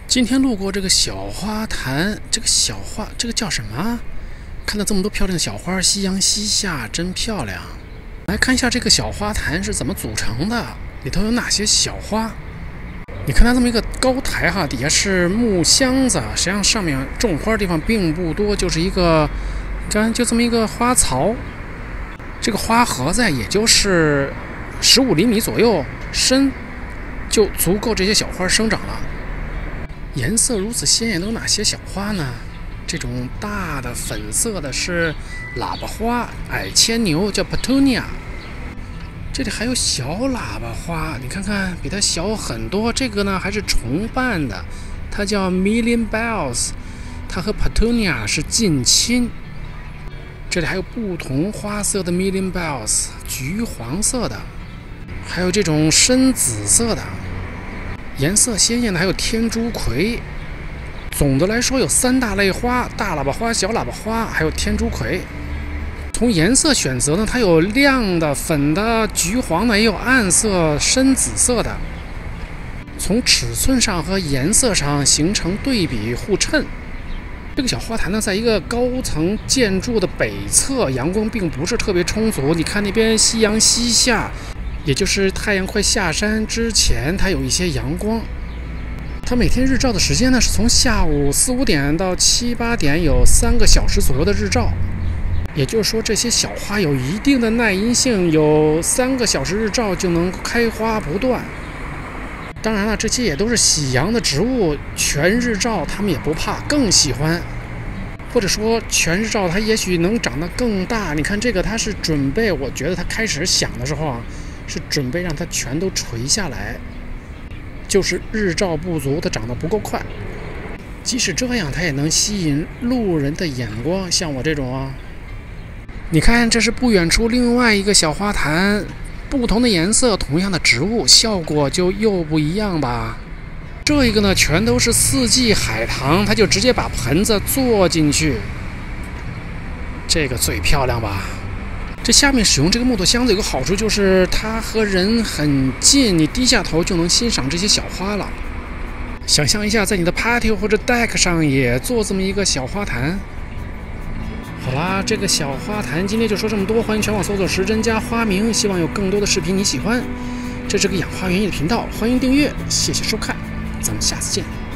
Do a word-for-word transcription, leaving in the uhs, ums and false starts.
今天路过这个小花坛，这个小花，这个叫什么？看到这么多漂亮的小花，夕阳西下，真漂亮。来看一下这个小花坛是怎么组成的，里头有哪些小花？你看它这么一个高台哈，底下是木箱子，实际上上面种花的地方并不多，就是一个，你看就这么一个花槽。这个花盒子也就是十五厘米左右深，就足够这些小花生长了。颜色如此鲜艳，都有哪些小花呢？这种大的粉色的是喇叭花，矮牵牛叫 Petunia。这里还有小喇叭花，你看看比它小很多。这个呢还是重瓣的，它叫 Million Bells， 它和 Petunia 是近亲。这里还有不同花色的 Million Bells， 橘黄色的，还有这种深紫色的。颜色鲜艳的还有天竺葵。总的来说有三大类花：大喇叭花、小喇叭花，还有天竺葵。从颜色选择呢，它有亮的、粉的、橘黄的，也有暗色、深紫色的。从尺寸上和颜色上形成对比互衬。这个小花坛呢，在一个高层建筑的北侧，阳光并不是特别充足。你看那边夕阳西下，也就是太阳快下山之前，它有一些阳光。它每天日照的时间呢，是从下午四五点到七八点，有三个小时左右的日照。也就是说，这些小花有一定的耐阴性，有三个小时日照就能开花不断。当然了，这些也都是喜阳的植物，全日照它们也不怕，更喜欢。或者说全日照它也许能长得更大。你看这个，它是准备，我觉得它开始想的时候啊，是准备让它全都垂下来，就是日照不足，它长得不够快。即使这样，它也能吸引路人的眼光，像我这种啊。你看，这是不远处另外一个小花坛，不同的颜色，同样的植物，效果就又不一样吧。这一个呢，全都是四季海棠，它就直接把盆子坐进去，这个最漂亮吧。这下面使用这个木头箱子有个好处，就是它和人很近，你低下头就能欣赏这些小花了。想象一下，在你的 patio 或者 deck 上也做这么一个小花坛。好啦，这个小花坛今天就说这么多，欢迎全网搜索时针加花名，希望有更多的视频你喜欢。这是个养花园艺的频道，欢迎订阅，谢谢收看，咱们下次见。